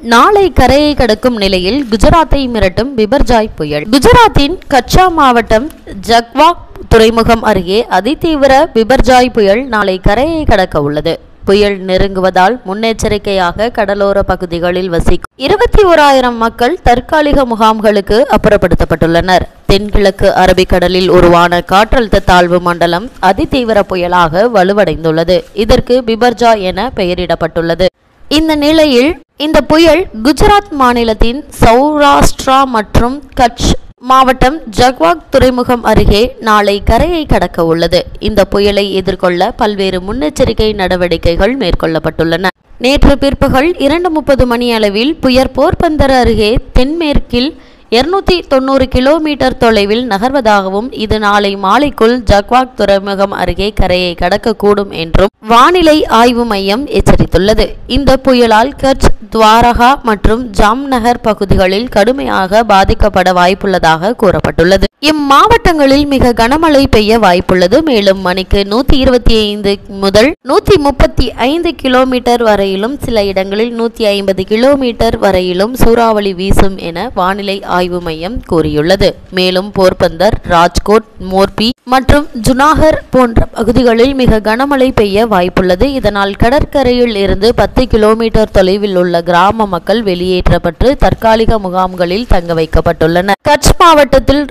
நாளை கரையை கடக்கும் நிலையில் குஜராத்தை மிரட்டும் பிபர்ஜாய் புயல். குஜராத்தின் கச்சா மாவட்டம் ஜக்வாக் துறைமுகம் அருகே அதிதீவிர பிபர்ஜாய் புயல் நாளை கரையை கடக்க உள்ளது. புயல் நெருங்குவதால் முன்னெச்சரிக்கையாக கடலோர பகுதிகளில் வசிக்கும் 21,000 மக்கள் தற்காலிக முகாம்களுக்கு அப்புறப்படுத்தப்பட்டுள்ளனர். தென்கிழக்கு அரபிக்கடலில் உருவான காற்றழுத்த தாழ்வு மண்டலம் அதிதீவிர புயலாக வலுவடைந்துள்ளது. இதற்கு பிபர்ஜாய் என பெயரிடப்பட்டுள்ளது. இந்த நிலையில் இந்த புயல் குஜராத் மாநிலத்தின் சௌராஷ்டிரா மற்றும் கட்ச் மாவட்டம் ஜக்வாக் துறைமுகம் அருகே நாளை கரையை கடக்க உள்ளது. இந்த புயலை எதிர்கொள்ள பல்வேறு முன்னெச்சரிக்கை நடவடிக்கைகள் மேற்கொள்ளப்பட்டுள்ளன. நேற்று பிற்பகல் 2:30 மணி அளவில் புயல் போர்பந்தர் அருகே தென்மேற்கில் 290 கிலோமீட்டர் தொலைவில் நகர்வதாகவும் இது நாளை மாலைக்குள் ஜக்வாக் துறைமுகம் அருகே கரையை கடக்கக்கூடும் என்றும் வானிலை ஆய்வு மையம் எச்சரித்துள்ளது. இந்த புயலால் கட்ச், துவாரகா மற்றும் ஜாம்நகர் பகுதிகளில் கடுமையாக பாதிக்கப்பட வாய்ப்புள்ளதாக கூறப்பட்டுள்ளது. இம்மாவட்டங்களில் மிக கனமழை பெய்ய வாய்ப்புள்ளது. மேலும் மணிக்கு 125 முதல் 135 கிலோமீட்டர் வரையிலும் சில இடங்களில் 150 கிலோமீட்டர் வரையிலும் சூறாவளி வீசும் என வானிலை ஆய்வு மையம் கூறியுள்ளது. மேலும் போர்பந்தர், ராஜ்கோட், மோர்பி மற்றும் ஜுனாகர் போன்ற பகுதிகளில் மிக கனமழை பெய்ய வாய்ப்புள்ளது. இதனால் கடற்கரையில் இருந்து 10 கிலோமீட்டர் தொலைவில் உள்ள கிராம மக்கள் வெளியேற்றப்பட்டு தற்காலிக முகாம்களில் தங்க வைக்கப்பட்டுள்ளனர். கட்ச் மாவட்டத்தில்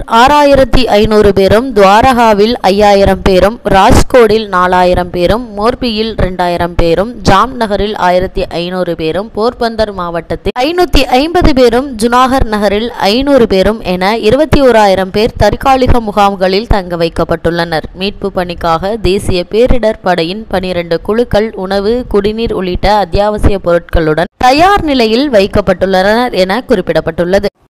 6,500 பேரும், துவாரகாவில் 5,000 பேரும், ராஜ்கோட்டில் 4,000 பேரும், மோர்பியில் 2,000 பேரும், ஜாம்நகரில் 1,500 பேரும், போர்பந்தர் மாவட்டத்தில் 550 பேரும், ஜுனாகர் நகரில் 500 பேரும் என 21,000 பேர் தற்காலிக முகாம்களில் தங்க வைக்கப்பட்டுள்ளனர். மீட்பு பணிக்காக தேசிய பேரிடர் படையின் 12 குழுக்கள் உணவு, குடிநீர் உள்ளிட்ட அத்தியாவசிய பொருட்களுடன் தயார் நிலையில் வைக்கப்பட்டுள்ளனர் என குறிப்பிடப்பட்டுள்ளது.